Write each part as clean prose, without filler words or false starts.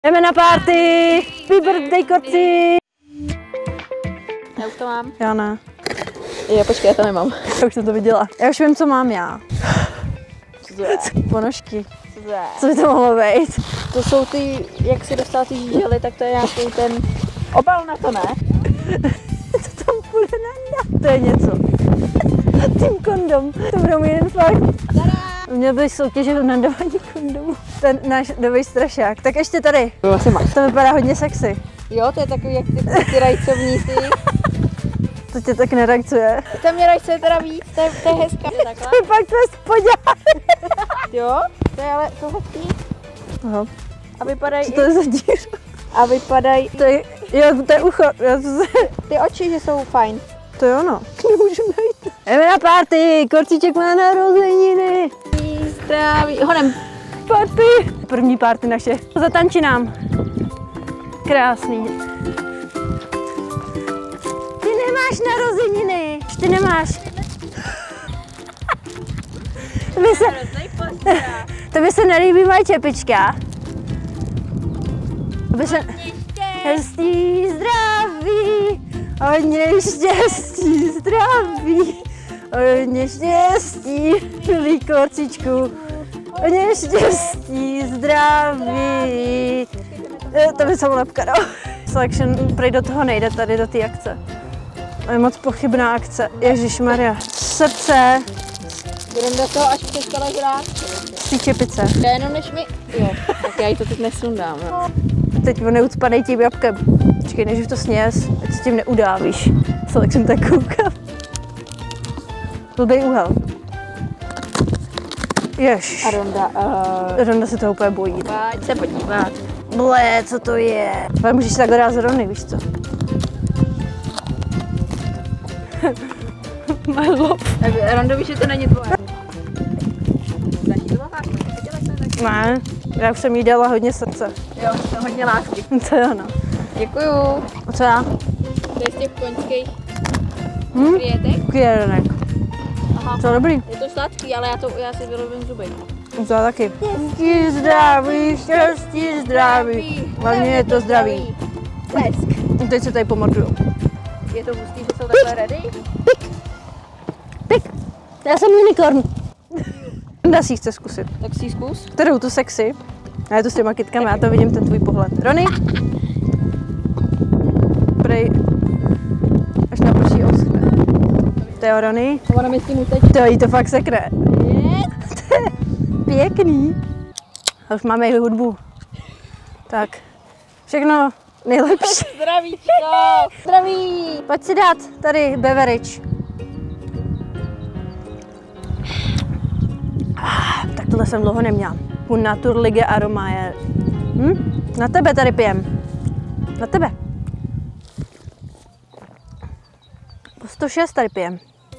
Jdeme na party! Happy birthday, Korci! Já už to mám. Já ne. Jo, počkej, já to nemám. Já už jsem to viděla. Já už vím, co mám já. Co to je? Ponožky. Co to je? Co by to mohlo být? To jsou ty, jak si dostala ty žížely, tak to je nějaký ten obal na to, ne? Co tam bude na? To je něco. Team kondom. To budou mít jeden fakt. Měl bych soutěže v nadávání kondomů. Ten náš nový strašák. Tak ještě tady. To asi máš. To vypadá hodně sexy. Jo, to je takový, jak ty rajcovní ty. To tě tak nerajcuje. Tam mě rajce teda víc, to je hezká. Takhle. To je fakt to spodňák. Jo, to je ale to hezký. Aha. A vypadají Co to je za díru? A vypadají To je, jo, to je ucho. ty oči, že jsou fajn. To je ono. Nemůžu najít. Jdeme na party. Korčíček má narozeniny. Zdraví. Honem. Party. První party naše. Zatanči nám. Krásný. Ty nemáš narozeniny. Ty nemáš. To by se nelíbí moje čepička. To by se... Štěstí, zdraví, hodně štěstí, zdraví, hodně štěstí, milý Korcičku, hodně štěstí, zdraví. To by se lepka, no. Selection prej do toho nejde, tady do té akce. To je moc pochybná akce. Ježišmarja. Srdce. Budeme do toho, až přestala žrát. Z té čepice. Jenom než mi... Jo, tak já jí to teď nesundám. No. Teď on neucpanej tím jabkem. Počkej, než to sněz, ať s tím neudávíš. Selection tak koukám. Blbej úhel. Jež. A Ronda... Ronda se toho úplně bojí. Pojď se podívat. Ble, co to je? Ale můžeš takhle dát z Rony, víš co? My love. Tak Rondo, víš, že to není tvoje. Ne, já už jsem jí dala hodně srdce. Jo, to hodně lásky. To je ono. Děkuju. A co já? To je z těch koňských krietek. Kvěrenek. Aha. To je dobrý. Je to sladký, ale já si vyrobím zuby. To je taky. Štěstí, zdraví, štěstí, zdraví. Hlavně je to zdraví. Lesk. Teď se tady pomorduju. Je to hustý, že jsou takhle ready? Pik. Já jsem unicorn. Dá si chce zkusit. Tak si zkus. Kterou tu sexy? A je to s těma kytkami, já to vidím, ten tvůj pohled. Rony? Prej. Až na prší oschne. To je Rony. Ona mi s tím uteče. To jí to fakt sekne. To je pěkný. A už máme i hudbu. Tak. Všechno nejlepší. Zdravíčko. Zdraví. Pojď si dát tady beverage. Tak tohle jsem dlouho neměla. U Naturlige aroma je... Na tebe tady pijem. Na tebe. Po 106 tady pijem.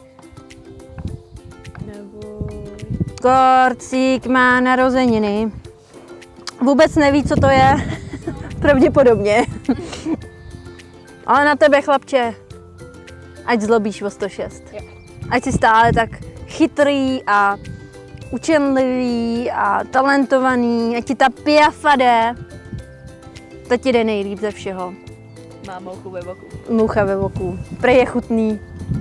Korcík má narozeniny. Vůbec neví, co to je. Pravděpodobně. Ale na tebe, chlapče. Ať zlobíš o 106. Ať jsi stále tak chytrý a učenlivý a talentovaný, ať ti ta piafa jde. To ti jde nejlíp ze všeho. Má mouchu ve boku. Moucha ve boku. Prej je chutný.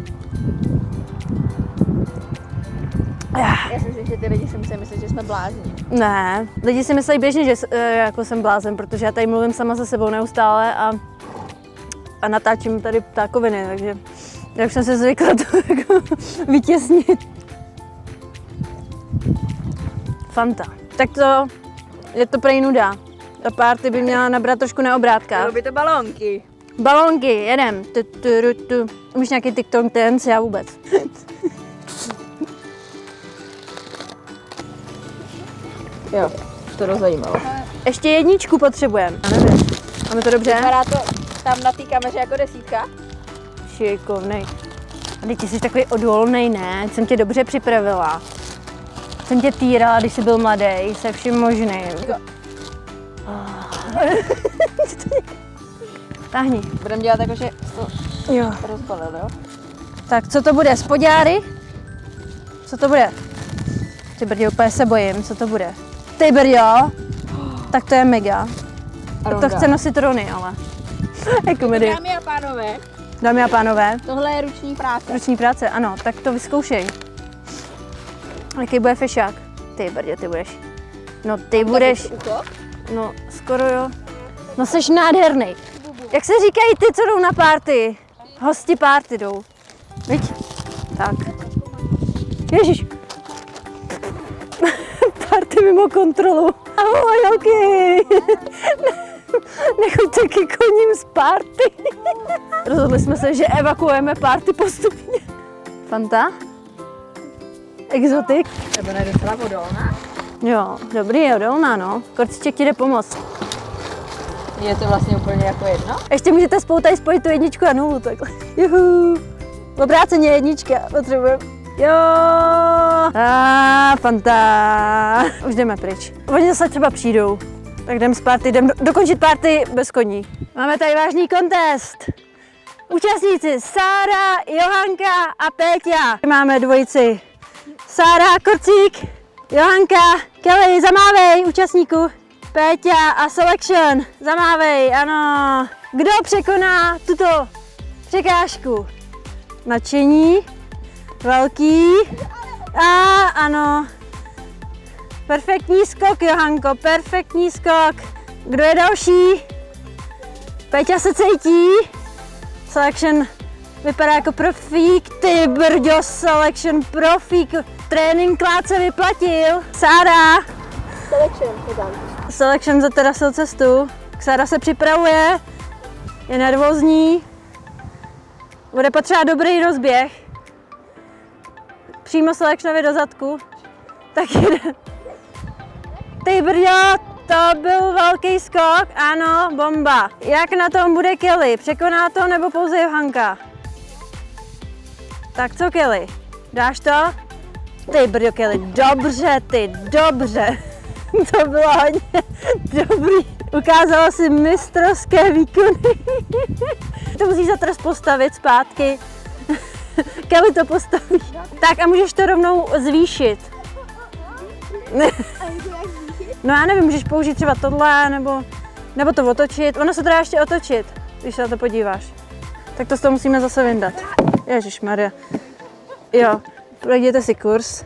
Já si myslím, že ty lidi si musí myslet, že jsme blázni. Ne, lidi si myslí běžně, že jako jsem blázen, protože já tady mluvím sama se sebou neustále a natáčím tady ptákoviny, takže já už jsem se zvykla to jako vytěsnit. Fanta. Tak to je to prej nuda. Ta party by měla nabrat trošku na obrátkách. Bylo by to balónky. Balónky, jedem. Už nějaký TikTok dance, já vůbec. Jo, to rozzajímalo. Ještě jedničku potřebujeme. Já nevím. Máme to dobře? Vypadá to tam na té kameře jako 10. Šikovnej. A teď jsi takový odolnej, ne? Jsem tě dobře připravila. Jsem tě týrala, když jsi byl mladý, se vším možným. Táhni. Budeme dělat jako, že to Jo. rozbalil, jo? Tak co to bude? Spodňáry? Co to bude? Ty brdě, úplně se bojím, co to bude. Ty brdě, tak to je mega. Ronda. To chce nosit Rony, ale. Jako komedie. Dámy a pánové. Tohle je ruční práce. Ruční práce, ano, tak to vyzkoušej. Jaký bude fešák? Ty brdě, ty budeš. No ty budeš. No skoro jo. No seš nádherný. Jak se říkají ty, co jdou na party? Hosti party jdou. Viď? Tak. Ježiš. Party mimo kontrolu. Ahoj, holky. Nechoďte ke koním z party. Rozhodli jsme se, že evakuujeme party postupně. Fanta? Exotik? Nebo ne docela odolná? Jo, dobrý, je odolná, no. Korciček ti jde pomoct. Je to vlastně úplně jako jedno? Ještě můžete spolu tady spojit tu 1 a 0, takhle. Juhu. Obráceně 1, potřebujeme. Jo. Fanta. Už jdeme pryč. Oni zase třeba přijdou. Tak jdem z party, jdem dokončit party bez koní. Máme tady vážný kontest. Účastníci Sára, Johanka a Péťa. Máme dvojici. Sára, Korcík, Johanka, Kelly, zamávej účastníku. Péťa a Selection, zamávej, ano. Kdo překoná tuto překážku? Nadšení, velký a ano. Perfektní skok, Johanko, perfektní skok. Kdo je další? Péťa se cítí. Selection vypadá jako profík. Ty brďo, Selection profík. Trénink se vyplatil. Sára. Selection zaterasil cestu. Sára se připravuje. Je nervózní. Bude potřeba dobrý rozběh. Přímo Selectionovi do zadku. Tak jde. Ty brďo, to byl velký skok, ano, bomba. Jak na tom bude Kelly? Překoná to nebo pouze Johanka? Tak co Kelly? Dáš to? Ty brďo Kelly, dobře ty, dobře. To bylo hodně dobrý. Ukázala si mistrovské výkony. To musíš za trest postavit zpátky. Kelly to postaví. Tak a můžeš to rovnou zvýšit. No já nevím, můžeš použít třeba tohle, nebo to otočit. Ono se to dá ještě otočit, když se na to podíváš. Tak to z toho musíme zase vyndat. Ježišmarja. Jo, projděte si kurz.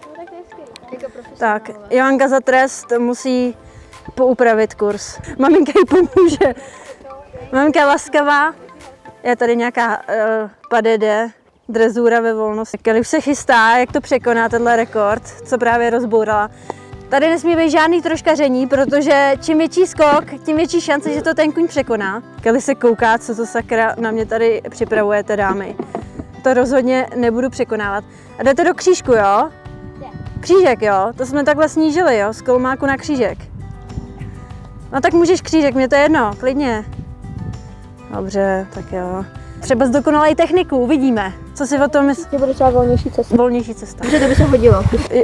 Tak, Johanka za trest musí poupravit kurz. Maminka jí pomůže. Maminka je laskavá. Je tady nějaká padede, drezura ve volnosti. Kelly už se chystá, jak to překoná tenhle rekord, co právě rozbourala. Tady nesmí být žádný troškaření, protože čím větší skok, tím větší šance, že to ten kuň překoná. Kelly se kouká, co to sakra na mě tady připravujete, dámy. To rozhodně nebudu překonávat. A jdete do křížku, jo? Křížek, jo? To jsme takhle snížili, jo? Z kolmáku na křížek. No tak můžeš křížek, mě to je jedno, klidně. Dobře, tak jo. Třeba zdokonalej techniku, uvidíme. Co si o tom myslíš? Že bude třeba volnější cesta. Volnější cesta. Že to by se hodilo.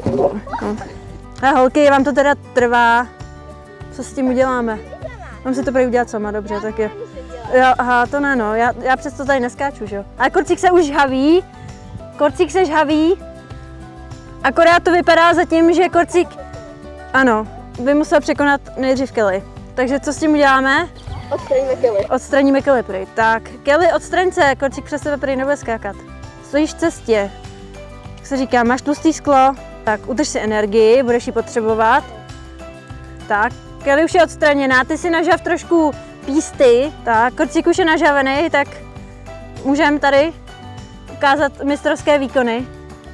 A holky, vám to teda trvá. Co s tím uděláme? Mám si to prý udělat sama, dobře, tak jo. Jo, aha, to ne, no, já přesto tady neskáču, že jo. Ale Korcík se už žhaví. Korcík se žhaví. Akorát to vypadá zatím, že Korcík, ano, by musel překonat nejdřív Kelly. Takže co s tím uděláme? Odstraníme Kelly. Odstraníme Kelly prý. Tak, Kelly, odstraň se, Korcík přes tebe prý nebude skákat. Stojíš v cestě. Jak se říká, máš tlustý sklo. Tak, udrž si energii, budeš ji potřebovat. Tak, Kelly už je odstraněná, ty si nažav trošku písty. Tak, Korcík už je nažavený, tak můžeme tady ukázat mistrovské výkony.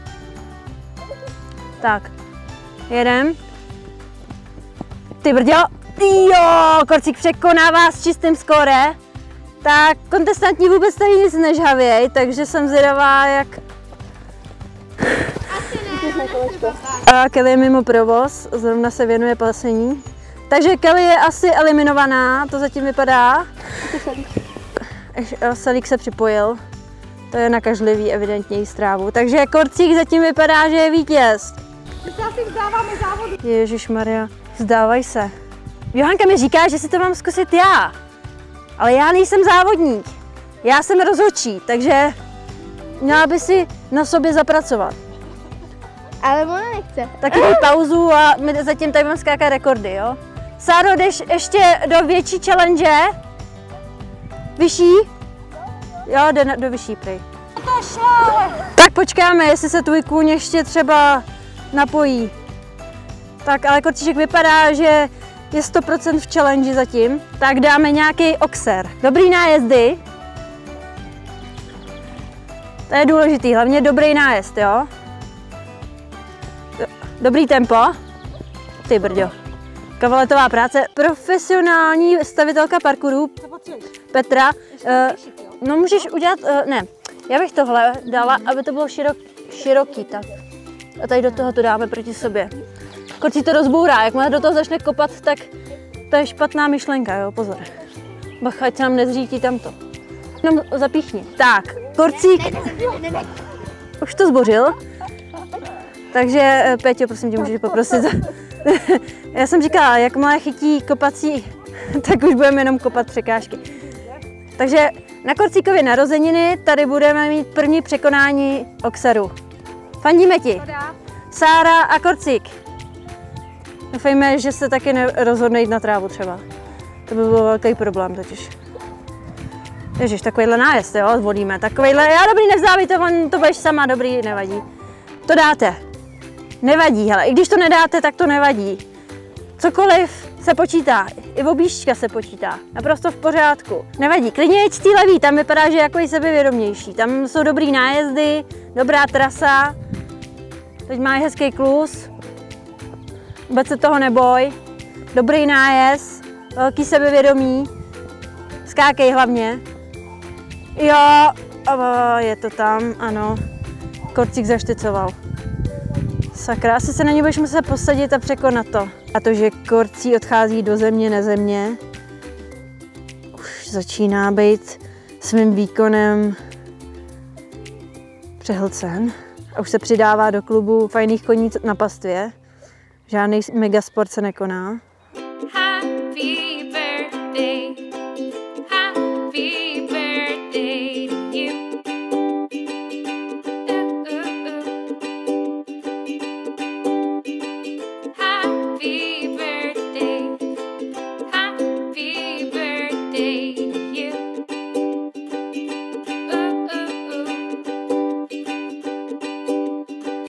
Tak, jedem. Ty brďo, jo, Korcík překonává s čistým skóre. Tak, kontestanti vůbec tady nic nežhavěj, takže jsem zvědavá, jak... A Kelly je mimo provoz, zrovna se věnuje pasení. Takže Kelly je asi eliminovaná, to zatím vypadá. Salík se připojil, to je nakažlivý, evidentně jí strávu. Takže Korcík zatím vypadá, že je vítěz. Ježišmarja, vzdávaj se. Johanka mi říká, že si to mám zkusit já, ale já nejsem závodník. Já jsem rozhodčí, takže měla by si na sobě zapracovat. Ale ona nechce. Taky pauzu a my zatím tady budeme skákat rekordy, jo? Sáro, jdeš ještě do větší challenge? Vyšší? Jo, jde do vyšší prej. Tak počkáme, jestli se tvůj kůň ještě třeba napojí. Tak, ale kotíček vypadá, že je 100% v challenge zatím. Tak dáme nějaký oxer. Dobrý nájezdy. To je důležitý, hlavně dobrý nájezd, jo? Dobrý tempo. Ty brďo. Kavaletová práce. Profesionální stavitelka parkouru Petra. No můžeš udělat, ne, já bych tohle dala, aby to bylo široký, tak. A tady do toho to dáme proti sobě. Korcí to rozbourá, jakmile do toho začne kopat, tak to je špatná myšlenka, jo, pozor. Bacha, ať se nám nezřítí tamto. Jenom zapíchni. Tak, korcík. Už to zbořil. Takže, Péťo, prosím tě, můžeš poprosit. Já jsem říkala, jakmile chytí kopací, tak už budeme jenom kopat překážky. Takže na Korcíkově narozeniny tady budeme mít první překonání oxeru. Fandíme ti. Sára a Korcík. Doufejme, že se taky rozhodne jít na trávu třeba. To by byl velký problém totiž. Ježiš, takovýhle nájezd, jo, zvolíme. Takovýhle, já dobrý, nevzdávejte, to budeš sama, dobrý, nevadí. To dáte. Nevadí, hele, i když to nedáte, tak to nevadí. Cokoliv se počítá, i objížďka se počítá, naprosto v pořádku. Nevadí, klidně jeď z té levý, tam vypadá, že je jako sebevědomější. Tam jsou dobrý nájezdy, dobrá trasa, teď má hezký klus, vůbec se toho neboj, dobrý nájezd, velký sebevědomí, skákej hlavně. Jo, je to tam, ano, Korcík zaštycoval. Sakra, asi se na ně budeš muset posadit a překonat to. A to, že Korcí odchází do země, na země, už začíná být svým výkonem přehlcen. A už se přidává do klubu fajných koní na pastvě. Žádný megasport se nekoná. Happy birthday.